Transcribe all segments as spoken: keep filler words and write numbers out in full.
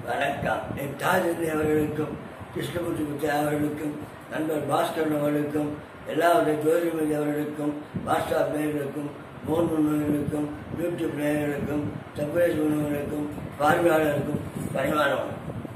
வணக்கம். என் தாஜி அவர்களுக்கும் கிருஷ்ணமூர்த்தி அவர்களுக்கும் நண்பர் பாஸ்கரன் அவர்களுக்கும் எல்லாருடைய ஜோதிமதி அவர்களுக்கும் வாட்ஸ்அப் நேயர்களுக்கும் மோன் உணவர்களுக்கும் யூடியூப் நேயர்களுக்கும் சர்வதேச உணவர்களுக்கும் பார்வையாளர்களுக்கும் பணிவான வணக்கம்.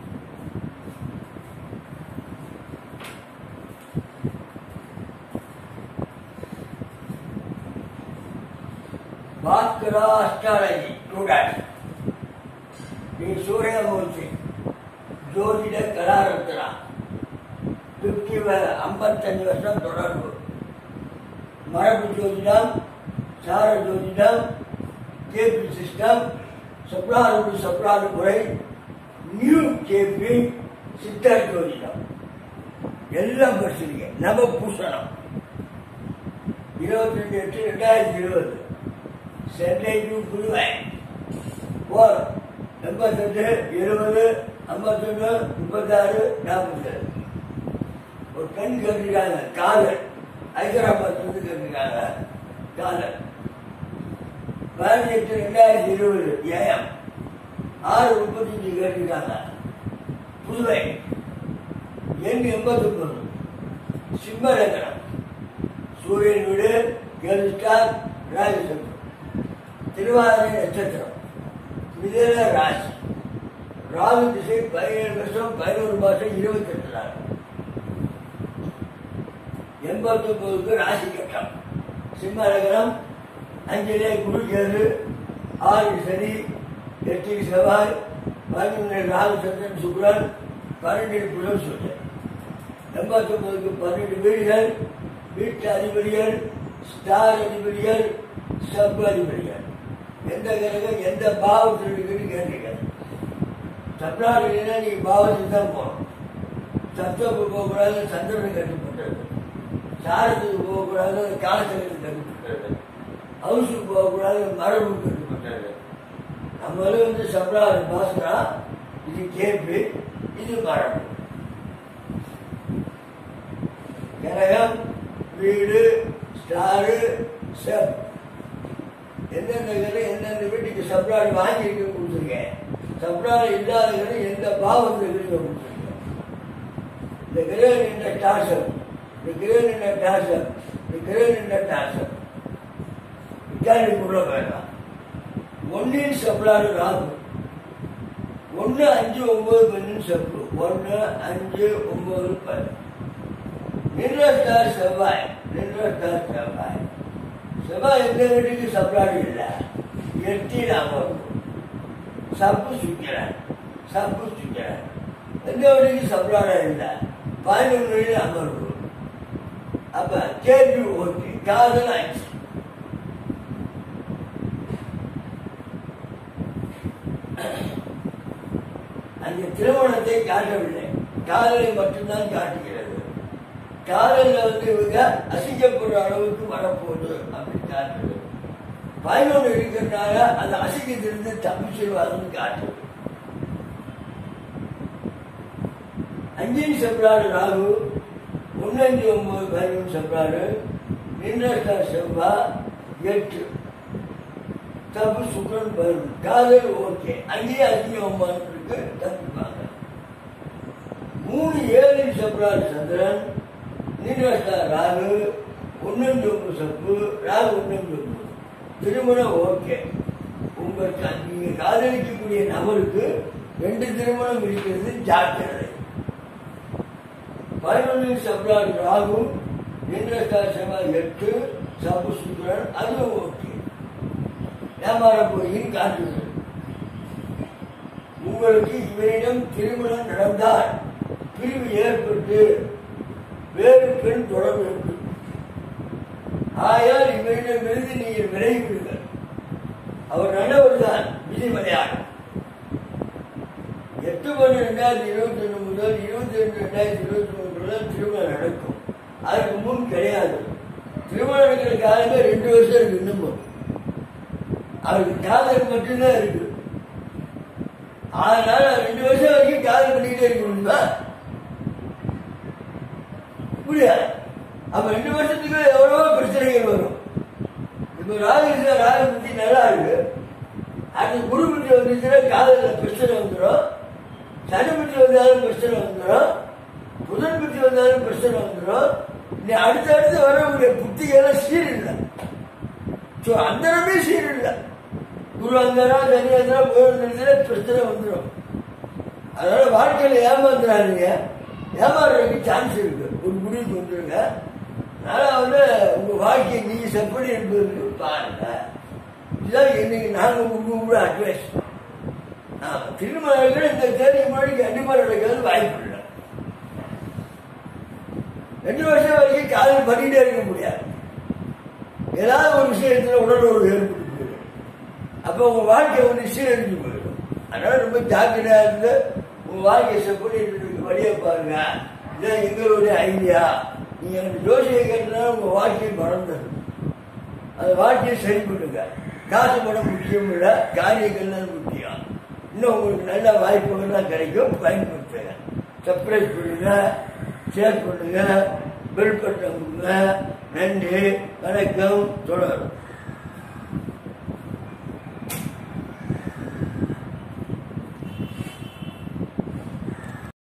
பாஸ்கரா அஸ்ட்ராலஜி ஸ்டூடெண்ட் ஸ்ரீ சூரியமூர்த்தி ஜோதிட கலாரத்னா பிப்டி ஐம்பத்தஞ்சு வருஷம் தொடர்பு மரபு ஜோதிடம், சார ஜோதிடம், கேபி சிஸ்டம், சப்ராடு சப்ராடு முறை, நியூ கேபி, சித்தர் ஜோதிடம் எல்லாம் படிச்சிருக்க. நவ பூசணம் இருபத்தி ரெண்டு எட்டு ரெண்டாயிரத்தி இருபது சென்னை டு புதுவை போர் எண்பத்தெட்டு இருபது ஐம்பத்தொன்று முப்பத்தாறு நாற்பத்தி ஒரு பெண் கேட்டிருக்காங்க. காதல் ஹைதராபாத் வந்து கேட்டிருக்காங்க. காதல் பதினஞ்சு எட்டு ரெண்டாயிரத்தி இருபது ஏஎம் ஆறு முப்பத்தஞ்சு கேட்டிருக்காங்க. புதுவை எண் எண்பத்தி ஒன்பது சிம்ம லக்னம் சூரியன் வீடு கேதுஸ்டார் ராஜசந்திரன் திருவாதிரை நட்சத்திரம் மிதன ராசி ராகு திசை பதினேழு வருஷம் பதினோரு மாசம் இருபத்தி எட்டு நாள் எண்பத்தி ஒன்பதுக்கு ராசி கட்டம் சிம்ம லக்னம் அஞ்சிலே குரு கேது ஆறு சனி எட்டு செவ்வாய் பதினொன்று ராகு சந்திரன் சுக்ரன் பன்னெண்டு புதன் சூரியன் எண்பத்தி ஒன்பதுக்கு பன்னெண்டு வீடுகள் வீட்டு அதிபதிகள் ஸ்டார் அதிபதிகள் சப் அதிபதிகள் எந்த கிரகம் எந்த பாவத்தில் இருக்குன்னு கேட்டிருக்காரு. சப்ராடு இல்லைன்னா நீங்க பாவத்துக்கு தான் போகணும். சப்தப்பு போகக்கூடாது, சந்திரனுக்கு கட்டுப்பட்டது. சாரத்துக்கு போகக்கூடாது, காலச்சக்கரத்துக்கு கட்டுப்பட்டது. ஹவுஸுக்கு போகக்கூடாது, மரபுக்கு கட்டுப்பட்டது. நம்மள வந்து சப்ராடு பாசனா இது கேபி, இது மரபு. கிரகம் வீடு ஸ்டாரு செப் எந்தெந்த கிரகம் எந்தெந்த வீட்டுக்கு சப்ராடு வாங்கிட்டு கொடுத்துருக்கேன். சப்ராடு இல்லாத கிரகம் எந்த பாவத்தில் இருக்க கொடுத்துருக்கேன். இந்த கிரகம் நின்ற டாசம், இந்த கிரகம் நின்ற டாசம், இந்த கிரகம் நின்ற டாசம் இட்டாலி கூட வேண்டாம். ஒன்னின் சப்ராடு ராகு ஒன்னு அஞ்சு ஒன்பது பன்னெண்டு சப்பு ஒன்னு அஞ்சு ஒன்பது பத்து நின்றஸ்டார் செவ்வாய் நின்றஸ்டார் செவ்வாய் செவ்வாய் எந்த வீட்டுக்கு சப்ராடு இல்லை. எட்டில் அமர்வு சப்பு சுக்கிறேன் சப்பு சுக்கிறேன் எந்த வீட்டுக்கு சப்ராடா இல்லை. பதினொன்று அமர்வு அப்ப கேள்வி ஓகே காதல் ஆச்சு. அந்த திருமணத்தை காட்டவில்லை, காதலை மட்டும்தான் காட்டுகிறது. காதல வந்து இவங்க அசிங்கப்படுற அளவுக்கு வரப்போகுது அப்படின்னு காட்டுது. பதினொன்று இருக்கிறதுனால அந்த அசிங்கத்திலிருந்து தப்பிச்சிருவாருன்னு காட்டுது. அஞ்சின் செப்ராடு ராகு ஒன்னஞ்சு ஒன்பது பதினொன்று செப்ராடு நின்ற செவ்வா எட்டு தப்பு சுக்கரன் பதினொன்று காதல் ஓகே. அங்கேயே அசிங்கம் ஒன்பதுக்கு தப்பிப்பாங்க. மூணு ஏழு செப்ராடு சந்திரன் நீண்டார் ராகு ஒன்னஞ்சு ஒன்பது சப்பு ராகு ஒன்னஞ்சு ஒன்பது திருமணம் ஓகே. உங்களுக்கு நீங்க காதலிக்கக்கூடிய நபருக்கு ரெண்டு திருமணம் இருக்கிறது ஜாக்கிரதை. பதினொன்று சப்ராடு ராகு நீண்டார் செவ்வாய் எட்டு சப்பு சுக்கரன் அதுவும் ஓகே. ஏமாற போயின் காட்டுகிறது. உங்களுக்கு இவரிடம் திருமணம் நடந்தால் பிரிவு ஏற்பட்டு வேறு பெண் தொடர்பு இருக்கு. ஆயால் இவரிடமிருந்து நீங்கள் விலகிவிடுங்கள். அவர் நல்லவர் தான், விதிமலையாடும். எட்டு பன்னெண்டு ரெண்டாயிரத்தி இருபத்தி ஒன்று முதல் இருபத்தி ரெண்டு ரெண்டாயிரத்தி இருபத்தி மூணு முதல் திருமணம் நடக்கும். அதுக்கு முன் கிடையாது. திருமணம் நடக்கிற காலமே ரெண்டு வருஷம் இருக்கு. இன்னும் அவருக்கு காதல் மட்டும்தான் இருக்கு. அதனால ரெண்டு வருஷம் வரைக்கும் காதல் பண்ணிக்கிட்டே இருக்க முடியுமா? முடியாது. அப்ப ரெண்டு வருஷத்துக்கு எவ்வளவோ பிரச்சனைகள் வரும். இப்ப ராகு ராகு பத்தி நல்லா இருக்கு. அது குரு பத்தி வந்துச்சுன்னா காதல பிரச்சனை வந்துடும். சனி புத்தி வந்தாலும் பிரச்சனை வந்துடும், புதன் புத்தி வந்தாலும் பிரச்சனை வந்துடும். நீ அடுத்தடுத்து வரக்கூடிய புத்திகெல்லாம் சீர் இல்லை, அந்தரமே சீர் இல்லை. குரு அந்தரம் சனி அந்தரம் போயிருந்ததுல பிரச்சனை வந்துடும். அதனால வாழ்க்கையில ஏமாந்துடாதீங்க, ஏமாறுறதுக்கு சான்ஸ் இருக்கு. ஒரு முடிவுக்கு வந்துருங்க. அதனால வந்து உங்க வாழ்க்கையை நீங்க செப்படி இருப்பது பாருங்க. இதுதான் இன்னைக்கு நாங்க உங்க அட்வைஸ். திருமணங்கள் இந்த தேதி முன்னாடி கண்டிப்பா நடக்கிறது வாய்ப்பு இல்லை. ரெண்டு வருஷம் வரைக்கும் காலையில் பண்ணிட்டே இருக்க முடியாது. ஏதாவது ஒரு விஷயத்துல உடல் ஒரு ஏற்பட்டு போயிடும். அப்ப உங்க வாழ்க்கை வந்து சீரழிஞ்சு போயிடும். அதனால ரொம்ப ஜாக்கிரதையா இருந்து உங்க வாழ்க்கையை செப்படி வழியை பாருங்க. இதான் எங்களுடைய ஐடியா. நீங்க எனக்கு ஜோசியை கேட்டதுனால உங்க வாழ்க்கையை மறந்துடும். அந்த வாழ்க்கையை சரி பண்ணுங்க. காசு பணம் முக்கியம் இல்லை, காரியங்கள் தான் முக்கியம். இன்னும் உங்களுக்கு நல்ல வாய்ப்புகள்லாம் கிடைக்கும், பயன்படுத்துங்க. சர்ப்ரைஸ் பண்ணுங்க, ஷேர் பண்ணுங்க, பெல் பட்டன் கொடுங்க. நன்றி, வணக்கம், தொடரும்.